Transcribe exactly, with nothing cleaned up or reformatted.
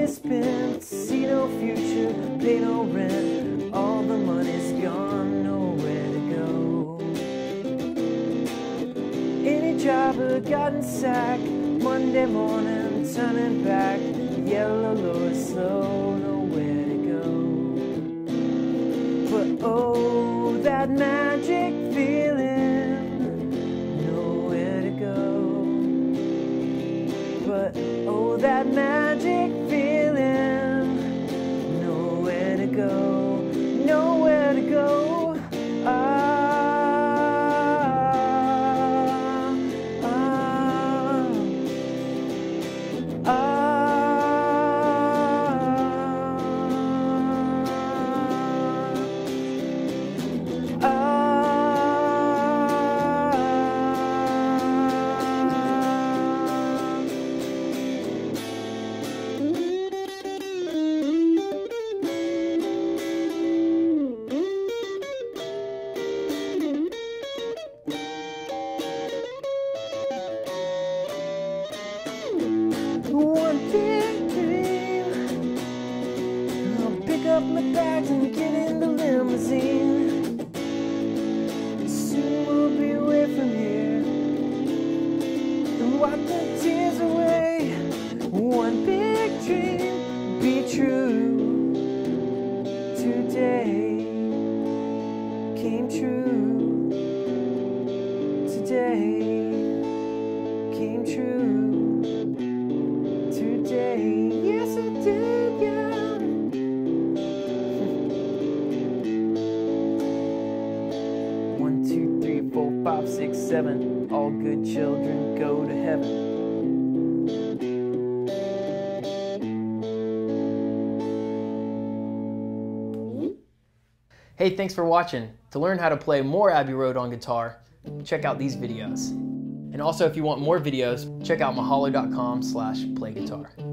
spent, see no future, pay no rent. All the money's gone, nowhere to go. Any job but gotten sacked, Monday morning turning back. Yellow lure slow, nowhere to go. But oh, that magic feeling, nowhere to go. But oh, that magic feeling, nowhere to go, nowhere to go. Ah, ah, ah, ah. One big dream, I'll pick up my bags and get in the limousine. Soon we'll be away from here and wipe the tears away. One big dream, be true. Today came true. Today came true. Today, yes I did, yeah. One, two, three, four, five, six, seven. All good children go to heaven. Hey, thanks for watching. To learn how to play more Abbey Road on guitar, check out these videos. And also, if you want more videos, check out mahalo dot com slash play guitar.